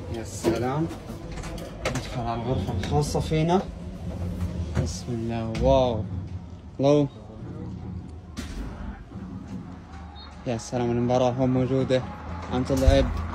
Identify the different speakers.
Speaker 1: يا سلام. ندخل على الغرفة الخاصة فينا. بسم الله. واو. الله. يا سلام، المباراة هون موجودة عم تلعب.